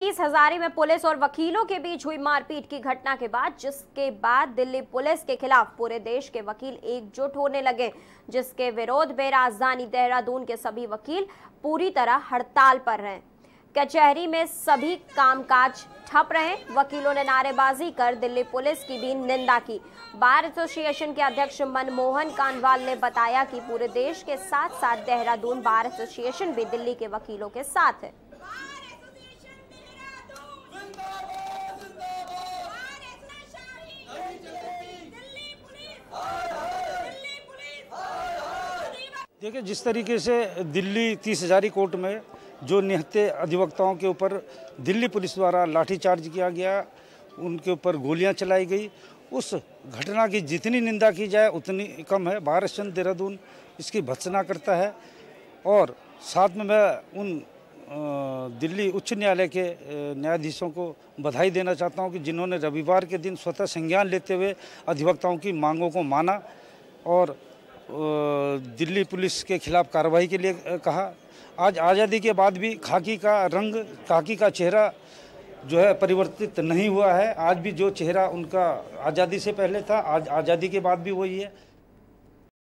हजारी में पुलिस और वकीलों के बीच हुई मारपीट की घटना के बाद जिसके बाद दिल्ली पुलिस के खिलाफ पूरे देश के वकील एकजुट होने लगे, जिसके विरोध में राजधानी देहरादून के सभी वकील पूरी तरह हड़ताल पर हैं। कचहरी में सभी कामकाज ठप रहे। वकीलों ने नारेबाजी कर दिल्ली पुलिस की भी निंदा की। बार एसोसिएशन के अध्यक्ष मनमोहन कानवाल ने बताया कि पूरे देश के साथ साथ देहरादून बार एसोसिएशन भी दिल्ली के वकीलों के साथ है। देखिए, जिस तरीके से दिल्ली 30 हजारी कोर्ट में जो निहत्थे अधिवक्ताओं के ऊपर दिल्ली पुलिस द्वारा लाठीचार्ज किया गया, उनके ऊपर गोलियां चलाई गई, उस घटना की जितनी निंदा की जाए उतनी कम है। बार एसोसिएशन देहरादून इसकी भर्त्सना करता है और साथ में मैं उन दिल्ली उच्च न्यायालय के न्यायाधीशों को बधाई देना चाहता हूं कि जिन्होंने रविवार के दिन स्वतः संज्ञान लेते हुए अधिवक्ताओं की मांगों को माना और दिल्ली पुलिस के खिलाफ कार्रवाई के लिए कहा। आज आज़ादी के बाद भी खाकी का रंग, खाकी का चेहरा जो है परिवर्तित नहीं हुआ है। आज भी जो चेहरा उनका आज़ादी से पहले था, आज आज़ादी के बाद भी वही है।